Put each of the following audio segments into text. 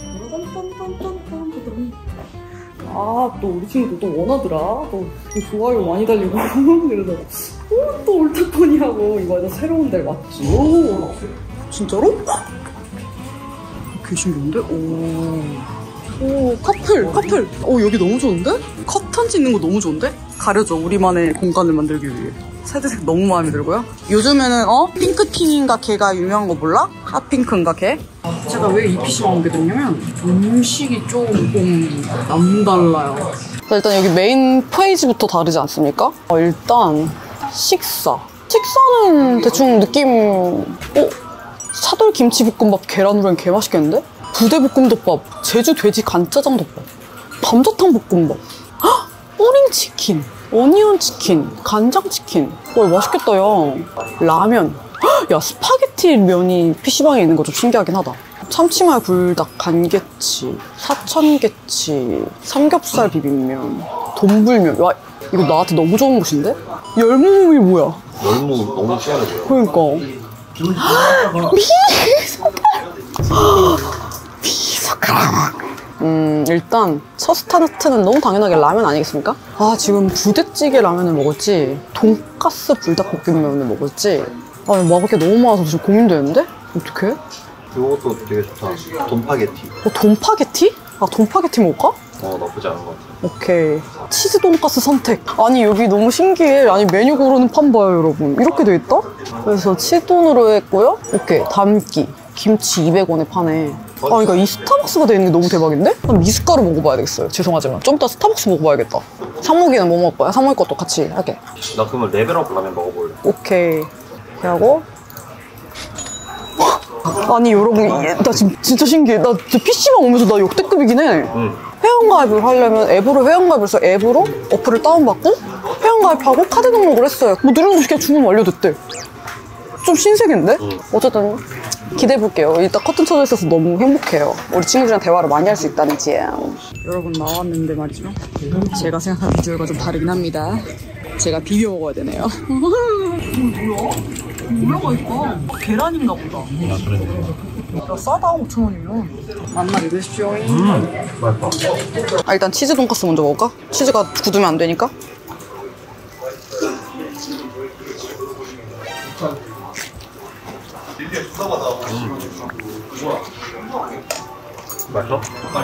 아, 또 우리 친구 또 원하더라. 또 좋아요 많이 달리고. 그래서 또 올타코니 하고 이거 완전 새로운 데 맞지? 오, 진짜로? 되게 신기한데? 오, 커플. 오, 여기 너무 좋은데? 커튼 짓는 거 너무 좋은데? 가려줘, 우리만의 공간을 만들기 위해. 새드색 너무 마음에 들고요. 요즘에는 핑크틴인가 걔가 유명한 거 몰라? 핫핑크인가 걔? 제가 왜 이 PC방 오게 됐냐면 음식이 조금 남달라요. 일단 여기 메인 페이지부터 다르지 않습니까? 일단 식사는 대충 느낌 차돌 김치볶음밥 계란후라이 개 맛있겠는데? 부대볶음덮밥, 제주 돼지 간짜장덮밥, 감자탕 볶음밥, 뿌링치킨, 어니언치킨, 간장치킨. 와, 맛있겠다, 야. 라면. 야, 스파게티 면이 PC방에 있는 거 좀 신기하긴 하다. 참치마요 불닭, 간게치, 사천게치, 삼겹살 비빔면, 돈불면. 와, 이거 나한테 너무 좋은 곳인데? 열무이 뭐야? 열무 너무 희한해 보여. 그러니까. 미소가락. 일단 첫 스타트는 너무 당연하게 라면 아니겠습니까? 아, 지금 부대찌개 라면을 먹을지 돈가스 불닭볶음면을 먹을지 먹을 게 너무 많아서 지금 고민되는데? 어떡해? 이것도 되게 좋다. 돈파게티. 돈파게티? 아, 돈파게티 먹을까? 나쁘지 않은 것 같아. 오케이. 치즈 돈가스 선택. 아니, 여기 너무 신기해. 아니, 메뉴 고르는 판 봐요, 여러분. 이렇게 돼 있다? 그래서 치돈으로 했고요. 오케이. 담기. 김치 200원에 파네. 그러니까 이 스타벅스가 돼 있는 게 너무 대박인데? 난 미숫가루 먹어봐야 되겠어요. 죄송하지만. 좀 이따 스타벅스 먹어봐야겠다. 상목이는 뭐 먹을 거야? 상목이 것도 같이 할게. 나 그러면 레벨업 라면 먹어볼래. 오케이. 이렇게 하고. 아니, 여러분, 나 지금 진짜 신기해. 나 진짜 PC방 오면서 나 역대급이긴 해. 회원가입을 하려면 앱으로 회원가입을 해서 앱으로 어플을 다운받고 회원가입하고 카드 등록을 했어요. 뭐 누르는 거 그냥 주문 완료됐대. 좀 신세계인데? 어쨌든 기대해볼게요. 일단 커튼 쳐져 있어서 너무 행복해요. 우리 친구들이랑 대화를 많이 할 수 있다는 지. 여러분, 나왔는데 말이죠. 제가 생각하는 비주얼과 좀 다르긴 합니다. 제가 비벼 먹어야 되네요. 뭐야? 뭐라고 있어? 계란인가 보다. 야, 싸다. 5,000원이면. 만나 믿으십시오. 맛있다. 일단 치즈 돈가스 먼저 먹을까? 치즈가 굳으면 안 되니까. 맛있어?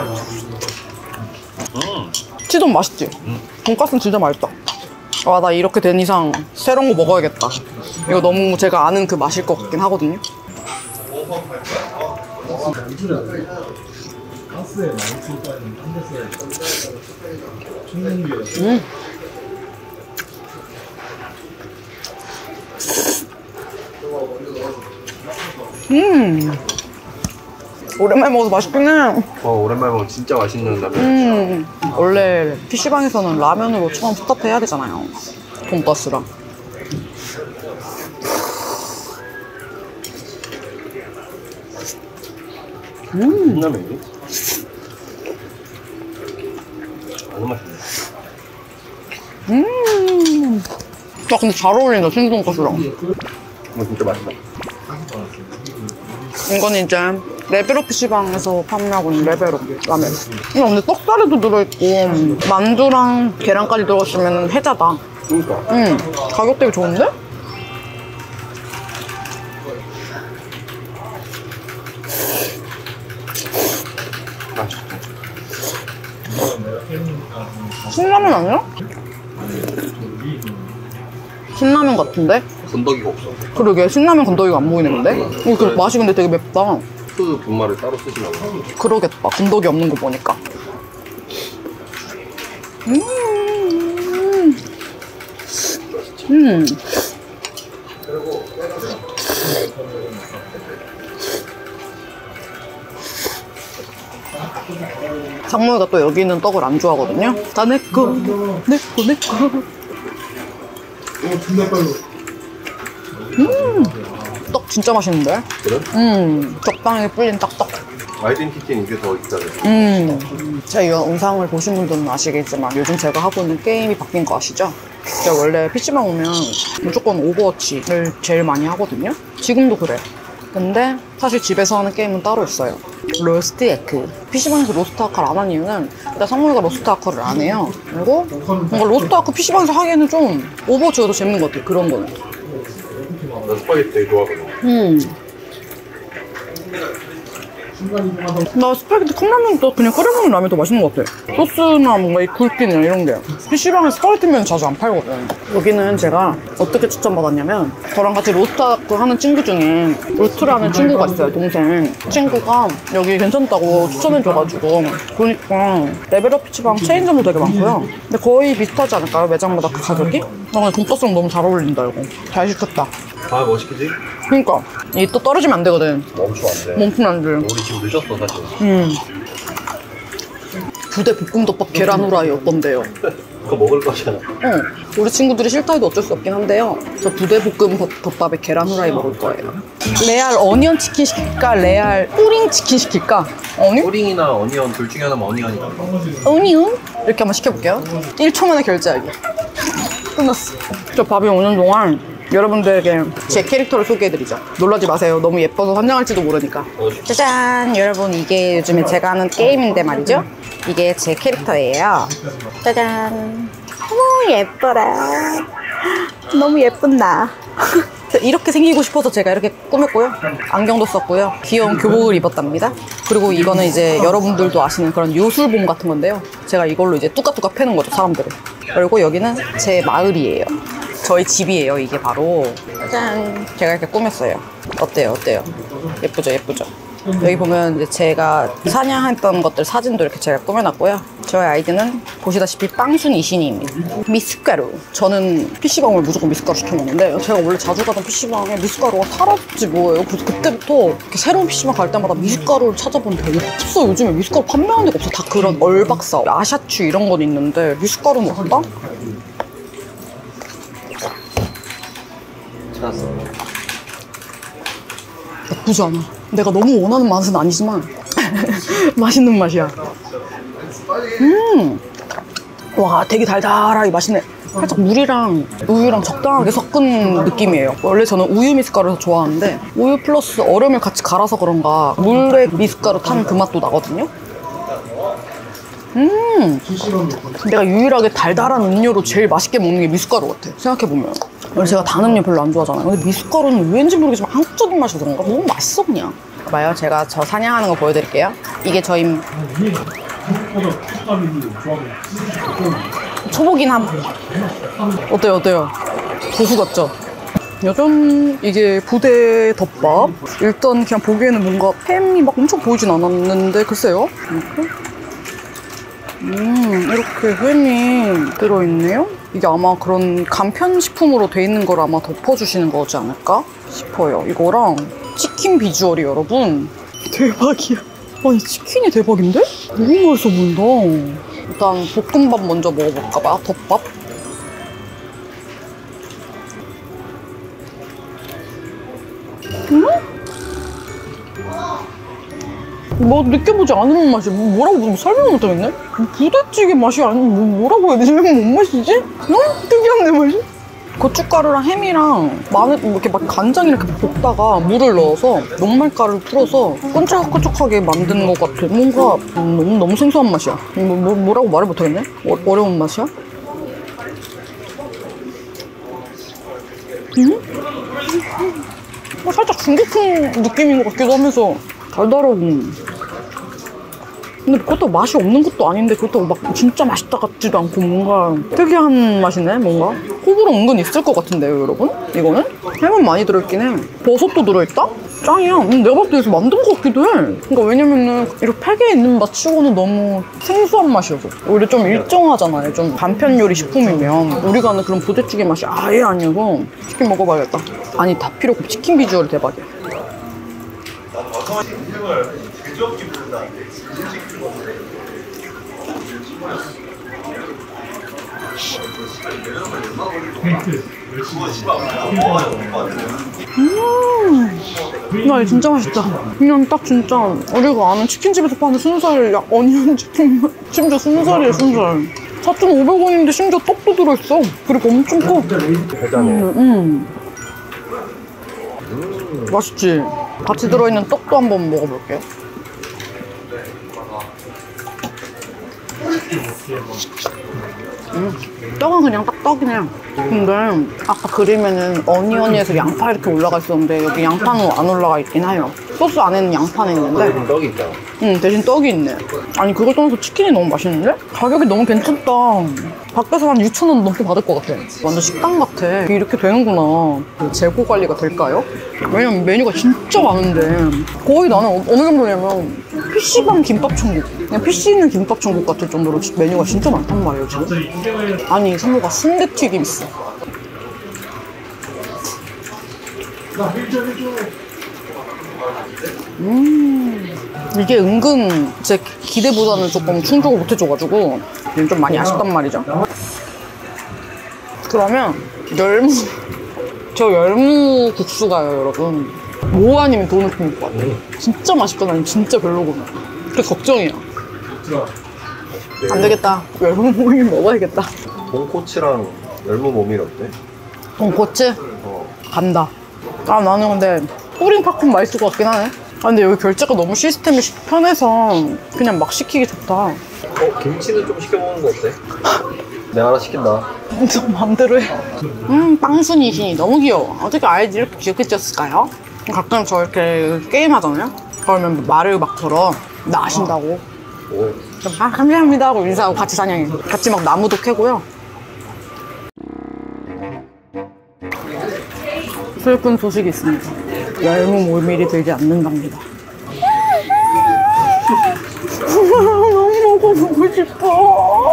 치즈는 맛있지? 돈가스는 진짜 맛있다. 와, 나 이렇게 된 이상 새로운 거 먹어야겠다. 이거 너무 제가 아는 그 맛일 것 같긴 하거든요. 오랜만에 먹어서 맛있긴 해. 오랜만에 먹으면 진짜 맛있는 라면. 원래 PC방에서는 라면으로 처음 스타트 해야 되잖아요. 돈가스랑. 신라면이? 너무 맛있네. 야, 근데 잘 어울린다, 신돈가스랑. 이거 진짜 맛있다. 이건 이제 레벨업 PC방에서 판매하고 있는 레벨업 라면. 이거 근데 떡살에도 들어있고 만두랑 계란까지 들어있으면 해자다. 그러니까. 가격 되게 좋은데? 맛있다. 신라면 아니야? 신라면 같은데? 건더기가 없어. 그러게, 신라면 건더기가 안 보이네. 근데 이거 맛이 근데 되게 맵다. 소스 분말을 따로 쓰시나 봐. 그러겠다, 건더기 없는 거 보니까. 장모이가 또 여기 있는 떡을 안 좋아하거든요. 다 내꺼, 내꺼, 내꺼. 떡 진짜 맛있는데? 그래? 적당히 불린 딱떡. 아이덴티티는 이게 더 있잖아요. 제 영상을 보신 분들은 아시겠지만 요즘 제가 하고 있는 게임이 바뀐 거 아시죠? 제가 원래 PC방 오면 무조건 오버워치를 제일 많이 하거든요. 지금도 그래. 근데 사실 집에서 하는 게임은 따로 있어요. 로스트 아크. PC방에서 로스트 아크를 안 하는 이유는 일단 성물이가 로스트 아크를 안 해요. 그리고 뭔가 로스트 아크 PC방에서 하기에는 좀 오버워치가 더 재밌는 것 같아요. 그런 거는. 나 스파게티 되게 좋아하거든. 나 스파게티 컵라면보다 그냥 끓여 먹는 라면이 더 맛있는 것 같아. 소스나 뭔가 이 굵기나 이런 게. PC방에 스파게티면 자주 안 팔거든. 여기는 제가 어떻게 추천받았냐면 저랑 같이 로스트아크 하는 친구 중에 로스트라는 친구가 있어요, 동생. 친구가 여기 괜찮다고 추천해줘가지고 보니까 레벨업 PC방 체인점도 되게 많고요. 근데 거의 비슷하지 않을까요? 매장마다 그 가격이? 나 돈가스랑 너무 잘 어울린다 이거. 잘 시켰다. 아, 뭐 시키지? 그러니까 이 또 떨어지면 안 되거든. 멈추면 안 돼. 멈추면 안 돼. 우리 지금 늦었어, 사실. 부대 볶음덮밥 계란 후라이 어떤데요? 그거 먹을 거잖아. 우리 친구들이 싫다 해도 어쩔 수 없긴 한데요. 저 부대 볶음덮밥에 계란 후라이 먹을 거예요. 레알 어니언 치킨 시킬까? 레알 뿌링 치킨 시킬까? 어니? 뿌링이나 어니언 둘 중에 하나면 어니언이다. 어니언? 이렇게 한번 시켜볼게요. 1초 만에 결제하기. 끝났어. 저 밥이 오는 동안 여러분들에게 제 캐릭터를 소개해드리죠. 놀라지 마세요. 너무 예뻐서 선정할지도 모르니까. 짜잔! 여러분, 이게 요즘에 제가 하는 게임인데 말이죠. 이게 제 캐릭터예요. 짜잔! 어머, 예뻐라. 너무 예쁜 나. 이렇게 생기고 싶어서 제가 이렇게 꾸몄고요. 안경도 썼고요. 귀여운 교복을 입었답니다. 그리고 이거는 이제 여러분들도 아시는 그런 요술봉 같은 건데요. 제가 이걸로 이제 뚜까뚜까 패는 거죠, 사람들을. 그리고 여기는 제 마을이에요. 저희 집이에요, 이게 바로. 짜잔. 제가 이렇게 꾸몄어요. 어때요, 어때요? 예쁘죠, 예쁘죠? 여기 보면 이제 제가 사냥했던 것들 사진도 이렇게 제가 꾸며놨고요. 저의 아이디는 보시다시피 빵순 이신이입니다. 미숫가루. 저는 PC방을 무조건 미숫가루 시켜먹는데 제가 원래 자주 가던 PC방에 미숫가루가 사라졌지 뭐예요. 그래서 그때부터 이렇게 새로운 PC방 갈 때마다 미숫가루를 찾아보는데 없어. 요즘에 미숫가루 판매하는 데가 없어. 다 그런 얼박사, 아샤추 이런 건 있는데 미숫가루는 없다? 찾았어. 나쁘지 않아. 내가 너무 원하는 맛은 아니지만 맛있는 맛이야. 와, 되게 달달하게 맛있네. 살짝 물이랑 우유랑 적당하게 섞은 느낌이에요. 원래 저는 우유 미숫가루를 좋아하는데 우유 플러스 얼음을 같이 갈아서 그런가 물에 미숫가루 탄 그 맛도 나거든요. 내가 유일하게 달달한 음료로 제일 맛있게 먹는 게 미숫가루 같아. 생각해보면. 원래 제가 단 음료 별로 안 좋아하잖아요. 근데 미숫가루는 왠지 모르겠지만 한국적인 맛이 그런가? 너무 맛있어 그냥. 봐요, 제가 저 사냥하는 거 보여드릴게요. 이게 저희 초보긴 함. 어때요, 어때요? 고수 같죠? 요즘 이게 부대 덮밥. 일단 그냥 보기에는 뭔가 햄이 막 엄청 보이진 않았는데 글쎄요. 이렇게 햄이 들어있네요. 이게 아마 그런 간편식품으로 돼 있는 걸 아마 덮어주시는 거지 않을까 싶어요. 이거랑 치킨 비주얼이 여러분 대박이야. 아니 치킨이 대박인데? 너무 맛있어 보인다. 일단 볶음밥 먼저 먹어볼까봐. 덮밥. 뭐 느껴보지 않은 맛이 뭐라고 설명을 못하겠네? 부대찌개 맛이 아니면 뭐라고 해야 되지? 뭔 맛이지? 너무 특이한데 맛이? 고춧가루랑 햄이랑 마늘 이렇게 막 간장 이렇게 볶다가 물을 넣어서 녹말가루를 풀어서 끈적끈적하게 만드는 것 같아. 뭔가 너무 생소한 맛이야. 뭐라고 말을 못하겠네? 어려운 맛이야? 살짝 중국풍 느낌인 것 같기도 하면서 달달하고. 근데 그것도 맛이 없는 것도 아닌데 그것도 막 진짜 맛있다 같지도 않고 뭔가 특이한 맛이네. 뭔가 호불호 은근 있을 것 같은데요 여러분? 이거는? 햄은 많이 들어있긴 해. 버섯도 들어있다? 짱이야. 내가 봤을 때 여기서 만든 것 같기도 해. 그러니까 왜냐면은 이렇게 팩에 있는 맛 치고는 너무 생소한 맛이어서. 오히려 좀 일정하잖아요. 좀 간편 요리 식품이면 우리가 아는 그런 부대찌개 맛이 아예 아니어서 치킨 먹어봐야겠다. 아니 다 필요 없고 치킨 비주얼이 대박이야. 나 이거 진짜 맛있다. 그냥 딱 진짜 우리가 아는 치킨집에서 파는 순살 어니언 치킨 심지어 순살이에요. 순살 4,500원인데 심지어 떡도 들어있어. 그리고 엄청 커. 대단해. 맛있지? 같이 들어있는 떡도 한번 먹어볼게요. 떡은 그냥 딱 떡이네. 근데 아까 그림에는 어니언에서 양파 이렇게 올라가 있었는데 여기 양파는 안 올라가 있긴 해요. 소스 안에는 양파는 있는데 대신 떡이 있다. 대신 떡이 있네. 아니 그걸 떠나서 치킨이 너무 맛있는데? 가격이 너무 괜찮다. 밖에서 한 6,000원 넘게 받을 것 같아. 완전 식당 같아. 이렇게 되는구나. 재고 관리가 될까요? 왜냐면 메뉴가 진짜 많은데 거의 나는 어느 정도냐면 PC방 김밥 천국, 그냥 PC 있는 김밥 천국 같을 정도로 메뉴가 진짜 많단 말이에요 지금. 아니 성모가 순대튀김 있어. 이게 은근 제 기대보다는 조금 충족을 못해줘가지고 좀 많이 아쉽단 말이죠. 그러면 저 열무 국수가요 여러분, 뭐 아니면 돈을 푼 것 같아. 진짜 맛있거나 아니면 진짜 별로구나. 그래서 걱정이야. 안 되겠다, 열무 모밀 먹어야겠다. 돈코츠랑 열무 모밀 어때? 돈코츠? 간다. 아 나는 근데 뿌린 팝콘 맛있을 것 같긴 하네. 아 근데 여기 결제가 너무 시스템이 편해서 그냥 막 시키기 좋다. 김치는 좀 시켜 먹는 거 어때? 내가 하나 시킨다. 저 맘대로 해. 빵순이신이 너무 귀여워. 어떻게 아이디 이렇게 귀엽게 지었을까요? 가끔 저 이렇게 게임 하잖아요? 그러면 말을 막 걸어. 나 아신다고. 오. 그럼 아 감사합니다 하고 인사하고 같이 사냥해. 같이 막 나무도 캐고요. 슬픈 소식이 있습니다. 열무 모밀이 들지 않는답니다. 너무 먹어보고 싶어.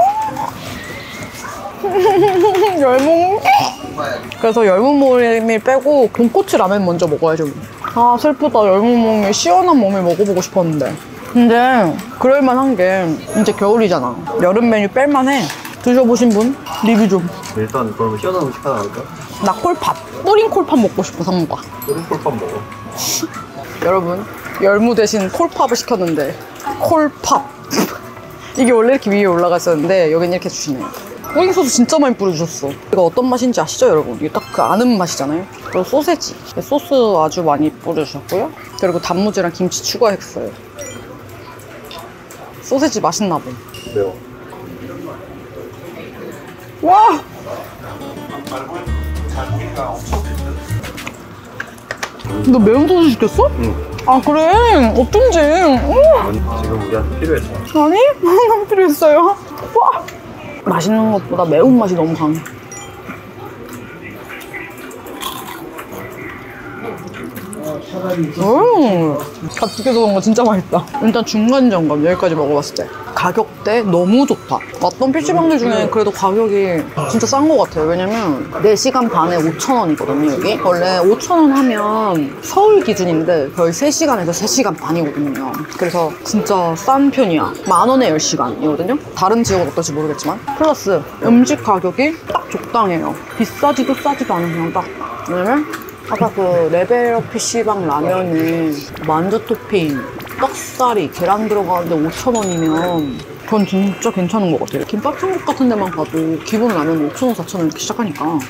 열무. 그래서 열무 모밀 빼고 돈코츠 라면 먼저 먹어야죠. 아 슬프다. 열무 모밀 시원한 모밀 먹어보고 싶었는데. 근데 그럴만한 게 이제 겨울이잖아. 여름 메뉴 뺄만해. 드셔보신 분? 리뷰 좀. 일단 그러면 시원한 음식 하나 할까? 나 콜팝, 뿌린 콜팝 먹고 싶어. 상무가. 뿌린 콜밥 먹어. 여러분, 열무 대신 콜팝을 시켰는데 콜팝 이게 원래 이렇게 위에 올라가 있었는데 여긴 이렇게 주시네요. 뿌린 소스 진짜 많이 뿌려주셨어. 이거 어떤 맛인지 아시죠 여러분? 이게 딱 그 아는 맛이잖아요. 그리고 소세지, 소스 아주 많이 뿌려주셨고요. 그리고 단무지랑 김치 추가했어요. 소세지 맛있나 봐. 매워. 와! 너 매운 소스 시켰어? 응. 아 그래? 어쩐지. 지금 우리한테 필요했어. 아니? 안 필요했어요. 와! 맛있는 것보다 매운맛이 너무 강해. 갓죽여서 그런 거 진짜 맛있다. 일단 중간 점검 여기까지 먹어봤을 때 가격대 너무 좋다. 왔던 PC방들 중에 그래도 가격이 진짜 싼 것 같아요. 왜냐면 4시간 반에 5,000원이거든요 여기. 원래 5,000원 하면 서울 기준인데 거의 3시간에서 3시간 반이거든요. 그래서 진짜 싼 편이야. 10,000원에 10시간이거든요 다른 지역은 어떨지 모르겠지만. 플러스 음식 가격이 딱 적당해요. 비싸지도 싸지도 않은 그냥 딱. 왜냐면 아까 그 레벨업 PC방 라면에 만두 토핑, 떡사리, 계란 들어가는데 5,000원이면 그건 진짜 괜찮은 것 같아요. 김밥 천국 같은 데만 가도 기본 라면 5,000원, 4,000원 이렇게 시작하니까.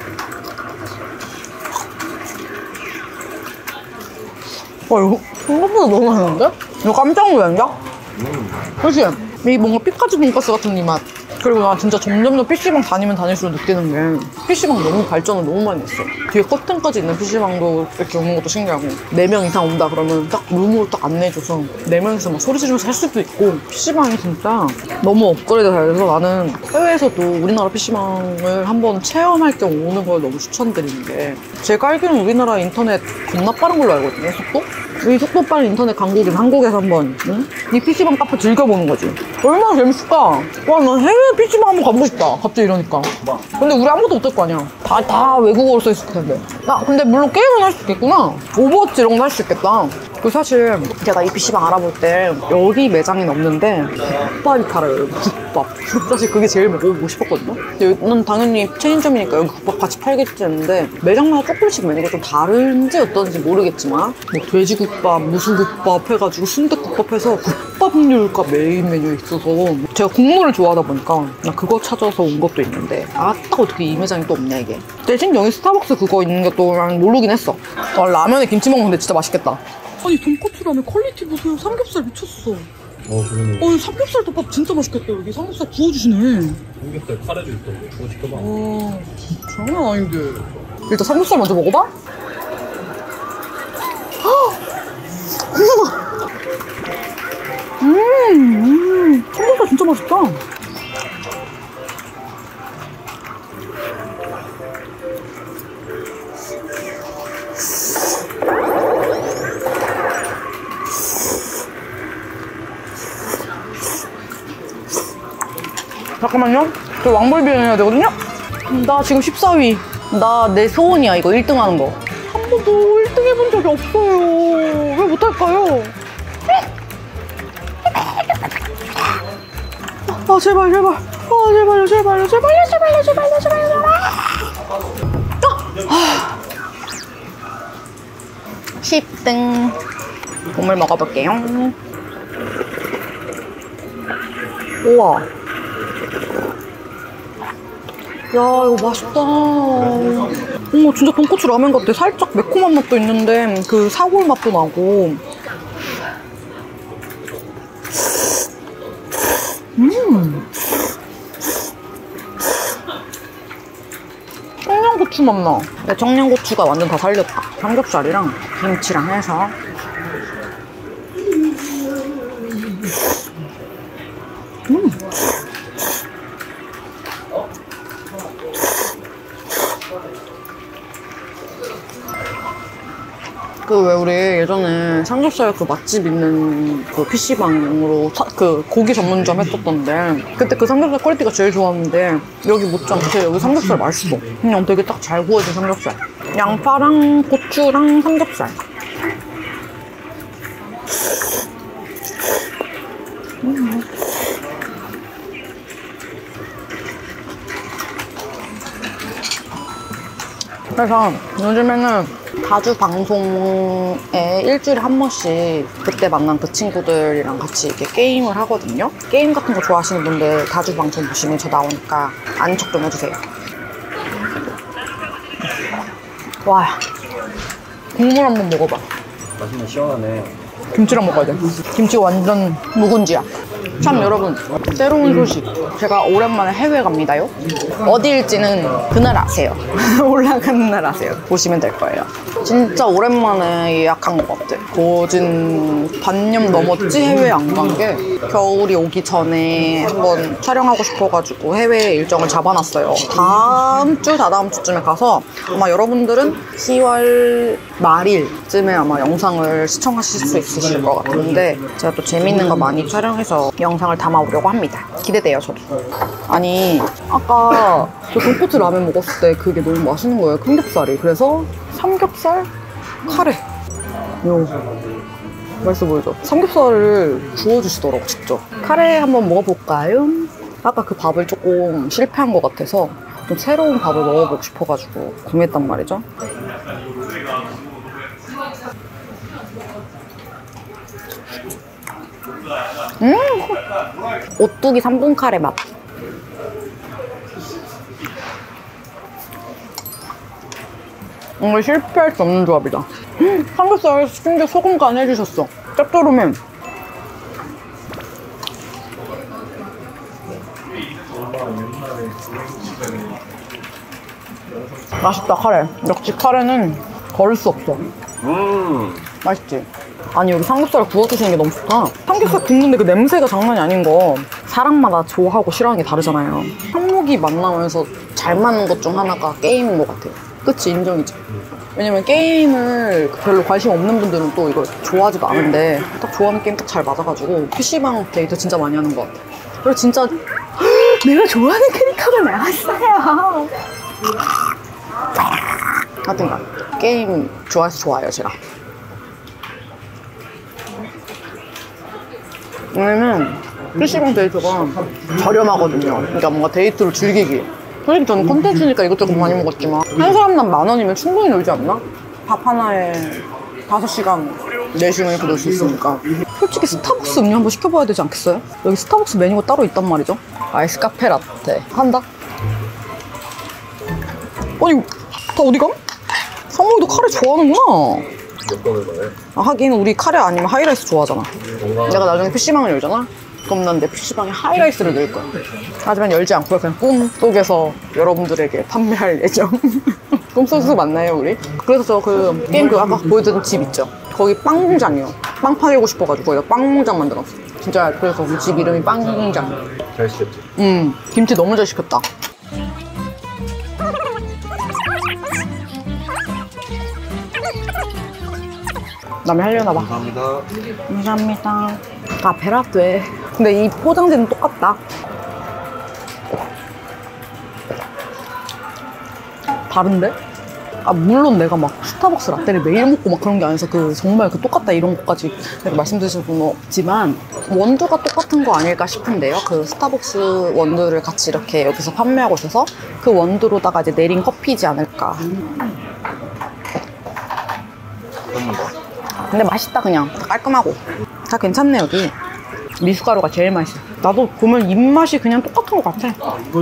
이거 생각보다 너무 맛있는데? 이거 깜짝 놀랐냐? 그치? 이 뭔가 피카츄 돈가스 같은 이 맛. 그리고 나 진짜 점점 PC방 다니면 다닐수록 느끼는 게 PC방 너무 발전을 너무 많이 했어. 뒤에 커튼까지 있는 PC방도 이렇게 오는 것도 신기하고 4명 이상 온다 그러면 딱 룸으로 딱 안내해줘서 4명이서 막 소리 지르면서 할 수도 있고. PC방이 진짜 너무 업그레이드 돼서 나는 해외에서도 우리나라 PC방을 한번 체험할 겸 오는 걸 너무 추천드리는 게, 제가 알기로는 우리나라 인터넷 겁나 빠른 걸로 알거든요, 속도? 이 속도 빠른 인터넷 강국인 한국에서 한번 이 PC방 카페 즐겨보는 거지. 얼마나 재밌을까? 와, 난 해외 PC방 한번 가보고 싶다. 갑자기 이러니까. 근데 우리 아무것도 못할 거 아니야. 다 외국어로 써있을 텐데. 근데 물론 게임은 할 수 있겠구나. 오버워치 이런 거 할 수 있겠다. 그 사실 제가 이 PC방 알아볼 때 여기 매장이 없는데 국밥이 팔아요, 여러분. 국밥. 사실 그게 제일 먹어보고 싶었거든요. 근데 여기는 당연히 체인점이니까 여기 국밥 같이 팔겠지 했는데 매장마다 조금씩 메뉴가 좀 다른지 어떤지 모르겠지만 뭐 돼지국밥 국밥, 무슨 국밥 해가지고 순댓국밥 해서 국밥류가 메인 메뉴에 있어서 제가 국물을 좋아하다 보니까 나 그거 찾아서 온 것도 있는데 아따 어떻게 이 매장이 또 없냐 이게. 대신 여기 스타벅스 그거 있는 게 또 난 모르긴 했어. 라면에 김치 먹는데 진짜 맛있겠다. 아니 돈코츠 라면 퀄리티 보세요. 삼겹살 미쳤어. 그러네. 삼겹살 덮밥 진짜 맛있겠다. 여기 삼겹살 구워주시네. 삼겹살 카레도 있던데. 그거 시켜봐. 장난 아닌데. 일단 삼겹살 먼저 먹어봐. 삼겹살 진짜 맛있다. 잠깐만요. 저 왕벌 비행해야 되거든요? 나 지금 14위. 나 내 소원이야, 이거 1등 하는 거. 한 번도 1등 해본 적이 없어요. 왜 못할까요? 제발, 제발. 제발요, 제발요, 제발요, 제발요, 제발요, 제발요, 제발. 10등. 국물 먹어볼게요. 우와. 야, 이거 맛있다. 어머, 진짜 돈코츠 라면 같아. 살짝 매콤한 맛도 있는데 그 사골 맛도 나고. 청양고추 맛 나. 내 청양고추가 완전 다 살렸다. 삼겹살이랑 김치랑 해서. 그 왜 우리 예전에 삼겹살 그 맛집 있는 그 PC방으로 그 고기 전문점 했었던데 그때 그 삼겹살 퀄리티가 제일 좋았는데 여기 못지않게 여기 삼겹살 맛있어. 그냥 되게 딱 잘 구워진 삼겹살. 양파랑 고추랑 삼겹살. 그래서 요즘에는 자주 방송에 일주일에 한 번씩 그때 만난 그 친구들이랑 같이 이렇게 게임을 하거든요. 게임 같은 거 좋아하시는 분들 자주 방송 보시면 저 나오니까 아는 척 좀 해주세요. 와, 국물 한번 먹어봐. 맛있네, 시원하네. 김치랑 먹어야 돼. 김치 완전 묵은지야. 참 여러분, 새로운 소식. 제가 오랜만에 해외 갑니다요. 어디일지는 그날 아세요. 올라가는 날 아세요. 보시면 될 거예요. 진짜 오랜만에 예약한 것 같아. 거진 반년 넘었지 해외 안 간 게. 겨울이 오기 전에 한번 촬영하고 싶어가지고 해외 일정을 잡아놨어요. 다음 주, 다다음 주쯤에 가서 아마 여러분들은 10월 말일쯤에 아마 영상을 시청하실 수 있으실 것 같은데 제가 또 재밌는 거 많이 촬영해서 영상을 담아오려고 합니다. 기대돼요, 저도. 아니, 아까 저 돈코츠 라면 먹었을 때 그게 너무 맛있는 거예요, 삼겹살이. 그래서 삼겹살 카레. 맛있어 보이죠? 삼겹살을 구워주시더라고, 직접. 카레 한번 먹어볼까요? 아까 그 밥을 조금 실패한 것 같아서 좀 새로운 밥을 먹어보고 싶어가지고 구매했단 말이죠. 오뚜기 3분 카레 맛. 정말 실패할 수 없는 조합이다. 삼겹살 심지어 소금 간 해주셨어. 짭조름해. 맛있다, 카레. 역시 카레는 거를 수 없어. 맛있지? 아니, 여기 삼겹살 구워주시는 게 너무 좋다. 삼겹살 굽는데 그 냄새가 장난이 아닌 거. 사람마다 좋아하고 싫어하는 게 다르잖아요. 한목이 만나면서 잘 맞는 것 중 하나가 게임인 것 같아요. 그치? 인정이지? 왜냐면 게임을 별로 관심 없는 분들은 또 이걸 좋아하지도 않은데 딱 좋아하는 게임 딱 잘 맞아가지고 PC방 데이트 진짜 많이 하는 것 같아. 그리고 진짜 내가 좋아하는 캐릭터가 나왔어요. 하여튼간 게임 좋아해서 좋아해요, 제가. 왜냐면 PC방 데이트가 저렴하거든요. 그러니까 뭔가 데이트를 즐기기. 솔직히 저는 콘텐츠니까 이것저것 많이 먹었지만 한 사람당 10,000원이면 충분히 놀지 않나? 밥 하나에 5시간 내쉬움을 부를 수 있으니까. 솔직히 스타벅스 음료 한번 시켜봐야 되지 않겠어요? 여기 스타벅스 메뉴가 따로 있단 말이죠. 아이스 카페 라떼 한다. 아니 다 어디 감? 상목이도 카레 좋아하는구나. 몇 번을 말해? 아, 하긴 우리 카레 아니면 하이라이스 좋아하잖아. 뭔가 내가 나중에 PC방을 열잖아? 그럼 난 내 PC방에 하이라이스를 넣을 거야. 하지만 열지 않고요. 그냥 꿈속에서 여러분들에게 판매할 예정. 꿈속에서 만나요, 우리? 그래서 저 그 게임 그 아까 보여드린 집 있죠? 거기 빵 공장이요. 빵 팔고 싶어가지고 거기다 빵 공장 만들었어. 진짜 그래서 우리 집 이름이 빵 공장. 잘 시켰지? 김치 너무 잘 시켰다. 남이 하려나 봐. 감사합니다. 감사합니다. 아, 베라떼. 근데 이 포장지는 똑같다. 다른데? 아, 물론 내가 막 스타벅스 라떼를 매일 먹고 막 그런 게 아니라서 그 정말 그 똑같다 이런 것까지 내가 말씀드릴 수는 없지만 원두가 똑같은 거 아닐까 싶은데요. 그 스타벅스 원두를 같이 이렇게 여기서 판매하고 있어서 그 원두로다가 이제 내린 커피지 않을까. 근데 맛있다. 그냥 깔끔하고 다 괜찮네. 여기 미숫가루가 제일 맛있어. 나도 보면 입맛이 그냥 똑같은 것 같아.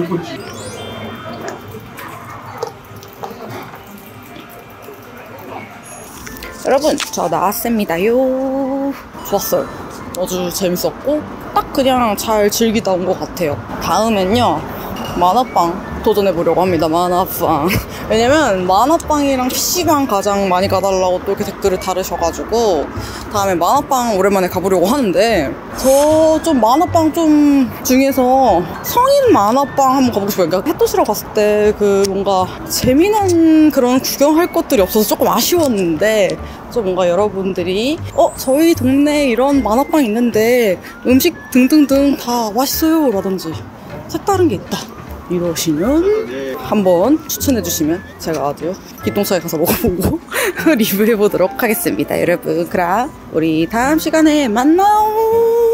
여러분 저 나왔습니다요. 좋았어요. 아주 재밌었고 딱 그냥 잘 즐기다 온 것 같아요. 다음엔요 만화빵 도전해보려고 합니다. 만화빵. 왜냐면 만화빵이랑 PC방 가장 많이 가달라고 또 이렇게 댓글을 달으셔가지고 다음에 만화빵 오랜만에 가보려고 하는데 저 좀 만화빵 좀 중에서 성인 만화빵 한번 가보고 싶어요. 그러니까 햇도시락 갔을 때 그 뭔가 재미난 그런 구경할 것들이 없어서 조금 아쉬웠는데 좀 뭔가 여러분들이 저희 동네에 이런 만화빵 있는데 음식 등등등 다 맛있어요 라든지 색다른 게 있다 이러시면 한번 추천해주시면 제가 아주 기똥차게 가서 먹어보고 리뷰해보도록 하겠습니다. 여러분 그럼 우리 다음 시간에 만나요.